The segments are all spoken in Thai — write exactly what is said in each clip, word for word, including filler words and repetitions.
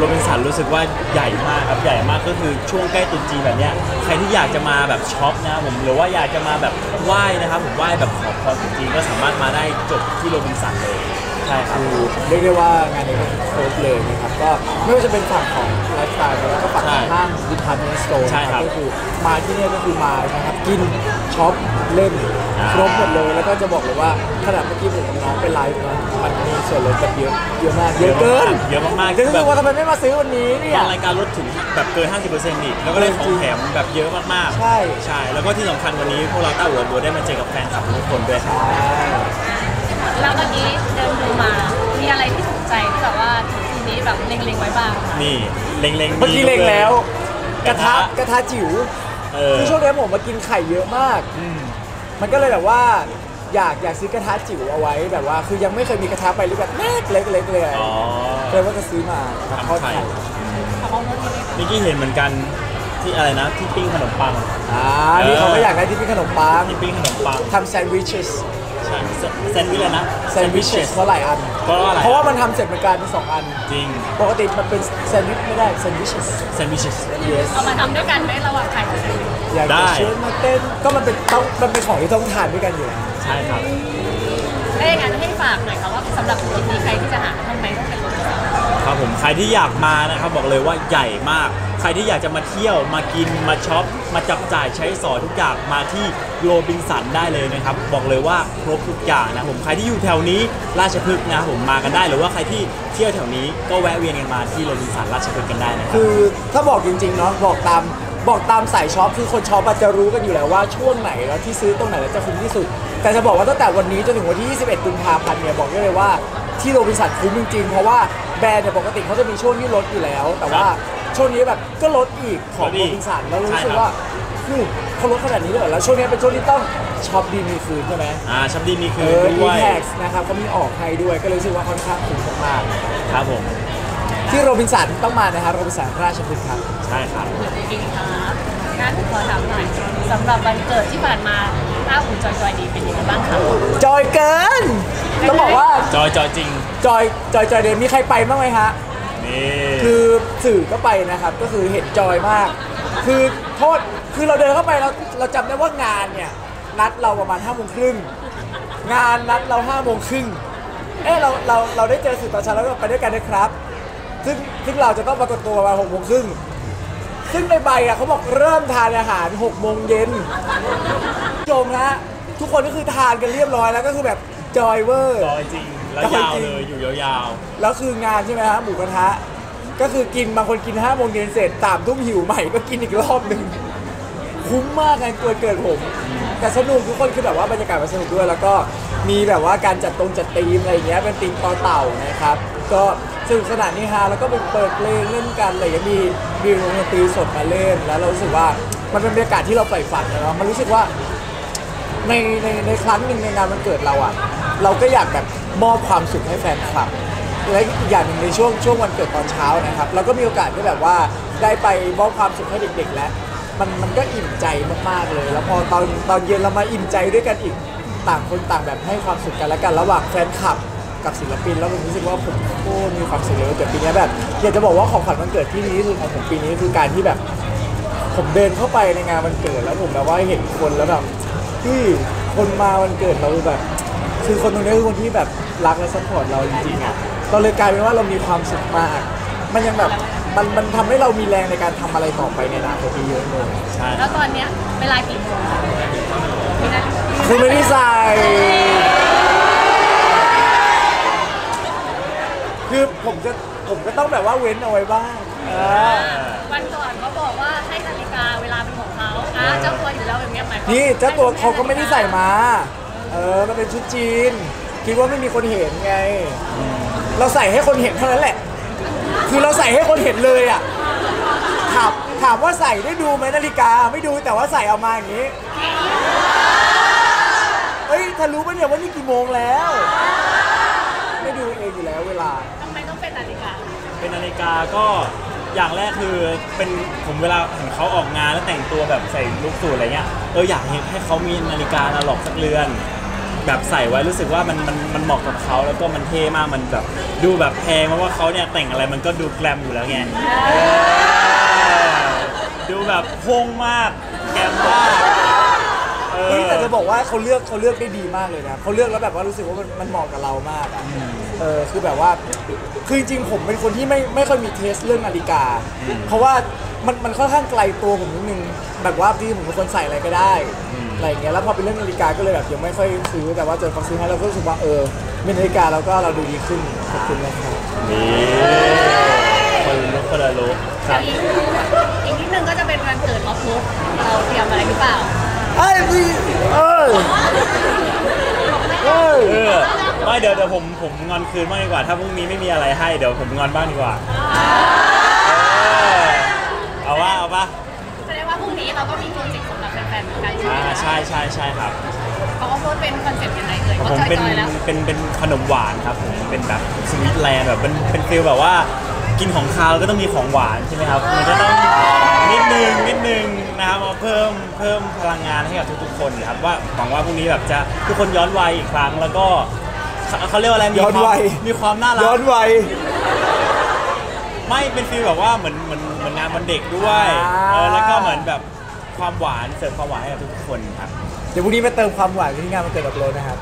โรบินสันรู้สึกว่าใหญ่มากครับใหญ่มากก็คือช่วงใกล้ตรุษจีนแบบเนี้ยใครที่อยากจะมาแบบช็อปนะผมหรือว่าอยากจะมาแบบไหว้นะครับผมไหว้แบบขอพรตรุษจีนก็สามารถมาได้จบที่โรบินสันเลยใช่ครับเรียกได้ว่างานนี้ก็ครบเลยนะครับก็ไม่ว่าจะเป็นฝั่งของไลฟ์สไตล์แล้วก็ฝั่งของห้างดิพาร์ตเมนต์สโตร์ก็คือมาที่นี่ก็คือมานะครับกินช็อปเล่นครบหมดเลยแล้วก็จะบอกเลยว่าขนาดเมื่อกี้ผมกับน้องไปไลฟ์นะมันมีส่วนลดแบบเยอะเยอะมากเยอะเกินเยอะมากๆคือแบบว่าทำไมไม่มาซื้อวันนี้เนี่ยรายการลดถึงแบบเกิน ห้าสิบเปอร์เซ็นต์ อีกแล้วก็ได้ของแถมแบบเยอะมากๆใช่ใช่แล้วก็ที่สำคัญวันนี้พวกเราต้าหัวบัวได้มาเจอกับแฟนคลับทุกคนด้วยครับแล้วเมื่อกี้เดินดูมามีอะไรที่ถูกใจที่แบบว่าทีนี้แบบเล็งๆไว้บ้างนี่เล็งๆเมื่อกี้เล็งแล้วกระทะกระทะจิ๋วคือช่วงนี้ผมมากินไข่เยอะมากมันก็เลยแบบว่าอยากอยากซื้อกระทะจิ๋วเอาไว้แบบว่าคือยังไม่เคยมีกระทะไปหรือแบบเล็กเล็กเล็กเลยเลยว่าจะซื้อมาทอดไข่นี่กี้เห็นเหมือนกันที่อะไรนะที่ปิ้งขนมปังอ่านี่เขาก็อยากได้ที่ปิ้งขนมปังที่ปิ้งขนมปังทำแซนด์วิชใช่แซนด์วิชเลยนะแซนด์วิชเพราะหลายอันเพราะอะไรเพราะว่ามันทำเสร็จเหมือนกันเป็นสองอันจริงปกติมันเป็นแซนด์วิชไม่ได้แซนด์วิชแซนด์วิชเอามาทำด้วยกันไหมระหว่างไข่กับแซนด์วิชอยากจะเชิญมาเต้นก็มันเป็นต้องมันเป็นของที่ต้องทานด้วยกันอยู่แล้วใช่ครับถ้าอย่างนั้นให้ฝากหน่อยครับว่าสำหรับคนที่ใครที่จะหาทำไมต้องเป็นโรบินสันครับผมใครที่อยากมานะครับบอกเลยว่าใหญ่มากใครที่อยากจะมาเที่ยวมากินมาช็อปมาจับจ่ายใช้สอยทุกอย่างมาที่โรบินสันได้เลยนะครับบอกเลยว่าครบทุกอย่างนะผมใครที่อยู่แถวนี้ราชพฤกษ์นะผมมากันได้หรือว่าใครที่เที่ยวแถวนี้ก็แวะเวียนกันมาที่โรบินสันราชพฤกษ์กันได้นะครับคือถ้าบอกจริงๆเนาะบอกตามบอกตามสายช็อปคือคนช็อปจะรู้กันอยู่แล้วว่าช่วงไหนแล้วที่ซื้อตรงไหนแล้วจะคุ้มที่สุดแต่จะบอกว่าตั้งแต่วันนี้จนถึงวันที่ยี่สิบเอ็ดกุมภาพันธ์เนี่ยบอกได้เลยว่าที่โรบินสันคุ้มจริงๆเพราะว่าแบรนด์เนี่ยปกติเขาจะมีช่วงที่ลดอยู่แล้วแต่ว่าช่วงนี้แบบก็ลดอีกของโรบินสันแล้วรู้สึกว่าคือเขาลดขนาดนี้เลยแล้วช่วงนี้เป็นช่วงที่ต้องช็อปดีมีคืนใช่ไหมอ่าช็อปดีมีคืนด้วยแท็กนะครับเขามีออกให้ด้วยก็เลยรู้สึกว่าค่อนข้างคุ้มมากๆครับผมที่โรบินสันต้องมานะครับโรบินสันราชพฤกษ์ครับใช่ครับจริงครับงั้นขอถามหน่อยสำหรับวันเกิดที่ผ่านมาถ้าคุณจอยจอยดีเป็นยังไงบ้างคะจอยเกินต้องบอกว่าจอยจอยจริงจอยจอยจอยเดนมีใครไปบ้างไหมฮะนี่คือสื่อก็ไปนะครับก็คือเห็นจอยมากคือโทษคือเราเดินเข้าไปเราเราจำได้ว่างานเนี่ยนัดเราประมาณห้าโมงครึ่งงานนัดเราห้าโมงครึ่งเออเราเราเราได้เจอสื่อตอนเช้าแล้วก็ไปด้วยกันนะครับซึ่งซึ่งเราจะต้องปรากฏตัวประมาณหกโมงครึ่งซึ่งในใบอ่ะเขาบอกเริ่มทานอาหารหกโมงเย็นจมนะทุกคนก็คือทานกันเรียบร้อยแล้วก็คือแบบจอยเวอร์จอยจริงแล้วยาวเลยอยู่ยาวๆแล้วคืองานใช่ไหมฮะหมูกระทะก็คือกินบางคนกินห้าโมงเย็นเสร็จสามทุ่มหิวใหม่ก็กินอีกรอบหนึ่งคุ้มมากงานเกิดผมแต่สนุกทุกคนคือแบบว่าบรรยากาศมันสนุกด้วยแล้วก็มีแบบว่าการจัดตรงจัดธีมอะไรอย่างเงี้ยเป็นธีมต่อเต่านะครับก็สนุกสนานนี่ฮะแล้วก็เป็นเปิดเพลงเล่นกันอะไรอย่างเงี้ยมีมีวงดนตรีสดมาเล่นแล้วเรารู้สึกว่ามันเป็นบรรยากาศที่เราใฝ่ฝันนะมันรู้สึกว่าในในในครั้งหนึ่งในงานวันเกิดเราอ่ะเราก็อยากแบบมอบความสุขให้แฟนคลับและอีกอย่างหนึ่งในช่วงช่วงวันเกิดตอนเช้านะครับเราก็มีโอกาสที่แบบว่าได้ไปมอบความสุขให้เด็กๆแล้วมันมันก็อิ่มใจมากๆเลยแล้วพอตอนตอนเย็นเรามาอิ่มใจด้วยกันอีกต่างคนต่างแบบให้ความสุขกันและกันระหว่างแฟนคลับกับศิลปินแล้วผมรู้สึกว่าผมโอ้มีความสุขเลยวันเกิดปีนี้แบบอยากจะบอกว่าของขวัญวันเกิดที่ดีที่สุดของผมปีนี้คือการที่แบบผมเดินเข้าไปในงานวันเกิดแล้วผมแบบว่าเห็นคนแล้วแบบที่คนมาวันเกิดเราแบบคือคนตรงนี้คือคนที่แบบรักและซัพพอร์ตเราจริงๆอ่ะก็เลยกลายเป็นว่าเรามีความสุขมากมันยังแบบมันมันทำให้เรามีแรงในการทำอะไรต่อไปในอนาคตเยอะเลยใช่แล้วตอนเนี้ยเวลากี่โมงคือไม่ได้ใส่คือผมจะผมก็ต้องแบบว่าเว้นเอาไว้บ้างวันก่อนเขาบอกว่าให้นาฬิกาเวลาเป็นของเขาอ่ะเจ้าตัวอยู่แล้วอย่างเงี้ยหมายความนี่เจ้าตัวเขาก็ไม่ได้ใส่มาเออมันเป็นชุดจีนคิดว่าไม่มีคนเห็นไงเราใส่ให้คนเห็นเท่านั้นแหละคือเราใส่ให้คนเห็นเลยอ่ะถามถามว่าใส่ได้ดูไหมนาฬิกาไม่ดูแต่ว่าใส่เอามาอย่างนี้เฮ้ยถ้ารู้ป่ะเนี่ยว่านี่กี่โมงแล้วไม่ดูเองอยู่แล้วเวลาทำไมต้องเป็นนาฬิกาเป็นนาฬิกาก็อย่างแรกคือเป็นผมเวลาเห็นเขาออกงานแล้วแต่งตัวแบบใส่ลุคสูทอะไรเงี้ยเอออยากเห็นให้เขามีนาฬิกาอนาล็อกสักเรือนแบบใส่ไว้รู้สึกว่ามันมันมันเหมาะกับเขาแล้วก็มันเท่มากมันแบบดูแบบแพงเพราะว่าเขาเนี่ยแต่งอะไรมันก็ดูแกรมอยู่แล้วไงเออดูแบบโค้งมากแกรมมากเออเฮ้ยแต่จะบอกว่าเขาเลือกเขาเลือกได้ดีมากเลยนะเขาเลือกแล้วแบบว่ารู้สึกว่ามันมันเหมาะกับเรามากอะเออคือแบบว่าคือจริงๆผมเป็นคนที่ไม่ไม่ค่อยมีเทสเรื่องนาฬิกา เพราะว่ามันมันค่อนข้างไกลตัวผมนิดนึงแบบว่าที่ผมเป็นคนใส่อะไรก็ได้อะไรอย่างเงี้ยแล้วพอเป็นเรื่องนาฬิกาก็เลยแบบยังไม่ค่อยซื้อแต่ว่าเจอเขาซื้อให้เราก็รู้สึกว่าเออมีนาฬิกาแล้วก็เราดูดีขึ้นขอบคุณนะครับนี่คนลุกคนละลุกครับอีกอีกนิดนึงก็จะเป็นวันเกิดออฟลุกเราเตรียมอะไรหรือเปล่าไอ้พี่เอ้ยเอ้ยเออไม่เดี๋ยวเดี๋ยวผมผมงอนคืนบ้างดีกว่า ถ้าพรุ่งนี้ไม่มีอะไรให้เดี๋ยวผมงอนบ้างดีกว่าเออเอาว่าเอาว่าแสดงว่าพรุ่งนี้เราก็มีโปรเจกต์สำหรับแฟนๆเหมือนกันใช่ไหมอ่าคะใช่ใช่ใช่ครับเขาก็โพสต์เป็นคอนเซ็ปต์ยังไงเอ่ยผเขามจเป็นอยๆแล้วเป็นเป็นขนมหวานครับผมเป็นแบบสวีทแลนด์แบบเป็นเป็นฟีลแบบว่ากินของคาวก็ต้องมีของหวานใช่ไหมครับมันก็ต้องนิดนึงนิดนึงนะครับมาเพิ่มเพิ่มพลังงานให้กับทุกๆคนนะครับว่าหวังว่าพรุ่งนี้แบบจะทุกคนย้อนวัยอีกครั้งแล้วก็เขาเขาเรียกว่าอะไรมีย้อนความวัยมีความน่ารักย้อนวัยไม่เป็นฟีลแบบว่าเหมือนเหมือนเหมือนงานวันเด็กด้วยอ่าเออแล้วก็เหมือนแบบความหวานเสิร์ฟความหวานให้กับทุกๆคนครับเดี๋ยวพรุ่งนี้มาเติมความหวานที่งานมันเกิดกับโรนะครับ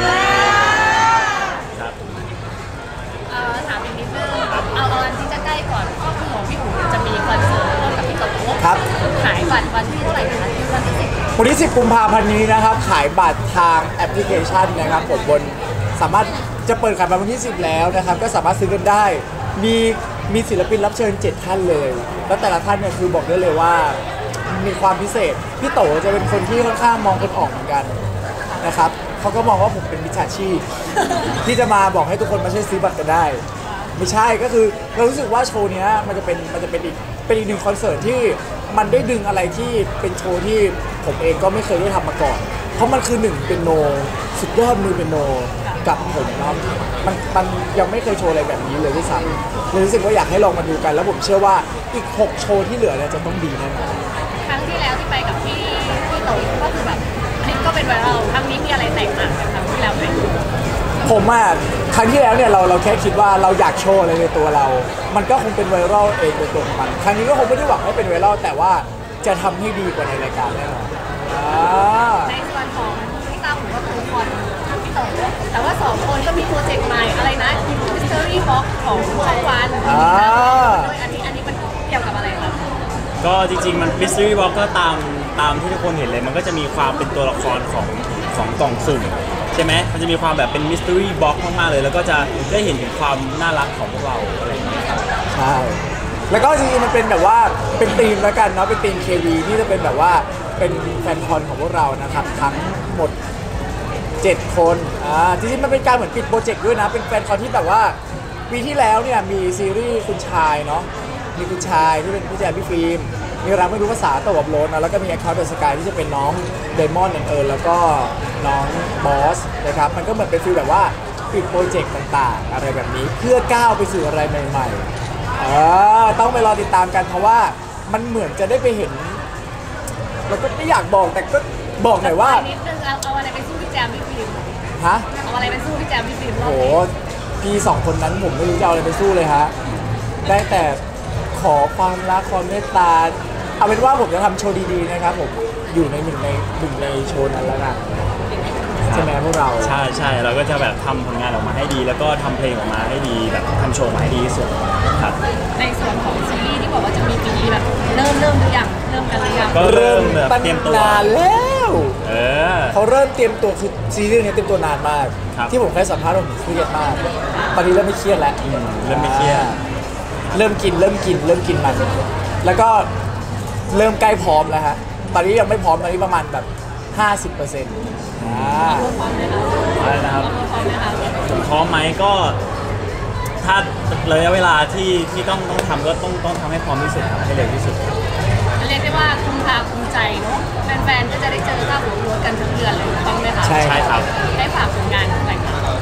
ครับเอ่อถามอีกนิดนึงเอาเอาอันที่จะใกล้ก่อนก็คือของพี่อู๋จะมีคอนเสิร์ตร่วมกับพี่โตครับขายบัตรวันที่เท่าไหร่นะคะวันที่สิบวันที่สิบกุมภาพันธ์นี้นะครับขายบัตรทางแอปพลิเคชันนะครับผมบนสามารถจะเปิดขายบัตรวันที่สิบแล้วนะครับก็สามารถซื้อกันได้ มีมีศิลปินรับเชิญเจ็ดท่านเลย แล้วแต่ละท่านเนี่ยคือบอกได้เลยว่ามีความพิเศษพี่โตจะเป็นคนที่ค่อนข้างมองคนออกเหมือนกันนะครับเขาก็มองว่าผมเป็นมิจฉาชีพ ที่จะมาบอกให้ทุกคนมาช่วยซื้อบัตรกันได้ ไม่ใช่ก็คือเรารู้สึกว่าโชว์เนี้ยมันจะเป็นมันจะเป็นอีกเป็นอีกหนึ่งคอนเสิร์ตที่มันได้ดึงอะไรที่เป็นโชว์ที่ผมเองก็ไม่เคยได้ทำมาก่อน เพราะมันคือหนึ่งเป็นโนสุดยอดมือเป็นโนกับผมเนาะมันมันยังไม่เคยโชว์อะไรแบบนี้เลยที่ซ้ำเลยรู้สึกว่าอยากให้ลองมาดูกัน แล้วผมเชื่อว่าอีกหกโชว์ที่เหลือเนี่ยจะต้องดีแน่นอนครั้งที่แล้วที่ไปกับพี่พี่โตก็คือแบบคลิปก็เป็นไวรัลครั้งนี้มีอะไรแตกต่างจากครั้งที่แล้วไหมผมอ่ะครั้งที่แล้วเนี่ยเราเราแค่คิดว่าเราอยากโชว์อะไรในตัวเรา มันก็คงเป็นไวรัลเองเป็นตัวของมันครั้งนี้ก็คงไม่ได้หวังให้เป็นไวรัลแต่ว่าจะทำให้ดีกว่าในรายการแน่นอนอ่าในส่วนของพี่ตาผมก็คือคอนพี่โตแต่ว่าสองคนก็มีโปรเจกต์ใหม่อะไรนะ Mystery Box ของช่องวันอ่าโดยอันนี้อันนี้มันเกี่ยวกับอะไรครับก็จริงๆมัน Mystery Box ก็ตามตามที่ทุกคนเห็นเลยมันก็จะมีความเป็นตัวละครของของกล่องสุ่มใช่ไหมมันจะมีความแบบเป็น Mystery Box มากๆเลยแล้วก็จะได้เห็นถึงความน่ารักของพวกเราอะไรอย่างเงี้ยครับใช่แล้วก็จริงๆมันเป็นแบบว่าเป็นธีมแล้วกันเนาะเป็นธีม เค วี ที่จะเป็นแบบว่าเป็นแฟนคอนของพวกเรานะครับทั้งหมดเจ็ดคนอ่าจริงๆมันเป็นการเหมือนปิดโปรเจกต์ด้วยนะเป็นแฟนคอนที่แบบว่าปีที่แล้วเนี่ยมีซีรีส์คุณชายเนาะมีคุณชายที่เป็นพี่แจมพี่ฟิล์มมีรักไม่รู้ภาษาตะวันโลนนะแล้วก็มีแอคเคาท์เดอะสกายที่จะเป็นน้องเดมอนเอิญแล้วก็น้องบอสนะครับมันก็เหมือนเป็นฟีลแบบว่าปิดโปรเจกต์ต่างๆ อะไรแบบนี้เพื่อก้าวไปสู่อะไรใหม่ๆเออต้องไปรอติดตามกันเพราะว่ามันเหมือนจะได้ไปเห็นเราก็ไม่อยากบอกแต่ก็บอกหน่อยว่านิดนึงเอาเอาอะไรไปสู้พี่แจมพี่ฟิล์มฮะเอาอะไรไปสู้พี่แจมพี่ฟิล์มรอบโหนี้พี่สองคนนั้นผมไม่รู้จะเอาอะไรไปสู้เลยฮะ ได้แต่ขอความรักความเมตตา เอาเป็นว่าผมจะทำโชว์ดีๆนะครับผมอยู่ในหนึ่งในหนึ่งในโชว์นั้นแล้วกันใช่ไหมพวกเราใช่ใช่เราก็จะแบบทำผลงานออกมาให้ดี แล้วก็ทำเพลงออกมาให้ดีแบบทำโชว์มาให้ดีที่สุดครับในส่วนของซีรีส์ที่บอกว่าจะมีปีนี้แบบเริ่มเริ่มหรือยังเริ่มกันหรือยังก็เริ่มแบบเตรียมตัวนานแล้วเออเขาเริ่มเตรียมตัวคือซีรีส์นี้เตรียมตัวนานมากครับที่ผมเคยสัมภาษณ์ผมเครียดมาก ตอนนี้เริ่มไม่เครียดแล้วอืมเริ่มไม่เครียดอ่าเริ่มกินเริ่มกินเริ่มกินมัน แล้วก็เริ่มใกล้พร้อมแล้วฮะ ตอนนี้ยังไม่พร้อมตอนนี้ประมาณแบบ ห้าสิบเปอร์เซ็นต์ อ่าพร้อมไหมคะอะไรนะครับพร้อมไหมคะผมพร้อมไหมก็ถ้าระยะเวลาที่ที่ต้องต้องทำก็ต้องต้องทำให้พร้อมที่สุดครับให้เร็วที่สุดเรียกได้ว่าคุมพาคุมใจเนาะแฟนๆก็จะได้เจอข้าวหัวรัวกันทั้งเดือนเลยถูกต้องไหมคะใช่ใช่ครับได้ฝากผลงานอะไรคะ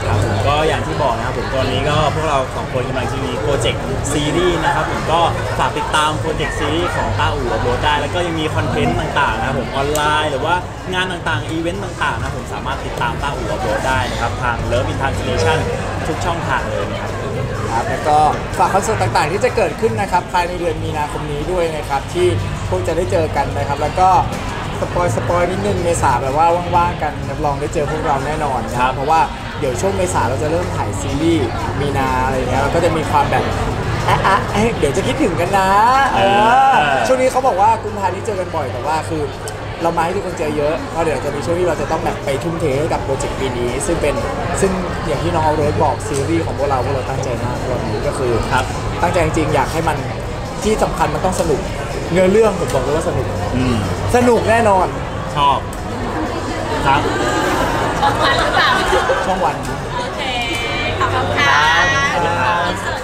ครับผมก็อย่างที่บอกนะครับผมตอนนี้ก็พวกเราสองคนกำลังจะมีโปรเจกต์ซีรีส์นะครับผมก็ฝากติดตามโปรเจกต์ซีรีส์ของต้าอู่กับโบทได้แล้วก็ยังมีคอนเทนต์ต่างๆนะครับผมออนไลน์หรือว่างานต่างๆอีเวนต์ต่างๆนะครับผมสามารถติดตามต้าอู่กับโบทได้นะครับทาง Love in Translation ทุกช่องทางเลยนะครับครับแล้วก็ฝากคอนเสิร์ตต่างๆที่จะเกิดขึ้นนะครับภายในเดือนมีนาคมนี้ด้วยนะครับที่พวกจะได้เจอกันนะครับแล้วก็สปอยสปอยนิดนึงเมษาแบบว่าว่างๆกันรับรองได้เจอพวกเราแน่นอนนะครับเพราะว่าเดี๋ยวช่วงเมษาเราจะเริ่มถ่ายซีรีส์มีนาอะไรอย่างเงี้ยเราก็จะมีความแบบอ่ะอ่ะเอ๊ะเดี๋ยวจะคิดถึงกันนะเออช่วงนี้เขาบอกว่ากุมภาพันธ์นี้เจอกันบ่อยแต่ว่าคือเรามาให้ทุกคนเจอเยอะเพราะเดี๋ยวจะมีช่วงที่เราจะต้องแบบไปทุ่มเทให้กับโปรเจกต์ปีนี้ซึ่งเป็นซึ่งอย่างที่น้องเอาโรสบอกซีรีส์ของพวกเราพวกเราตั้งใจมากรอบนี้ก็คือครับตั้งใจจริงๆอยากให้มันที่สำคัญมันต้องสนุกเนื้อเรื่องผมบอกเลยว่าสนุกอืมสนุกแน่นอนชอบครับช่องวันหรือเปล่าช่องวันโอเค ขอบคุณค่ะขอบคุณครับ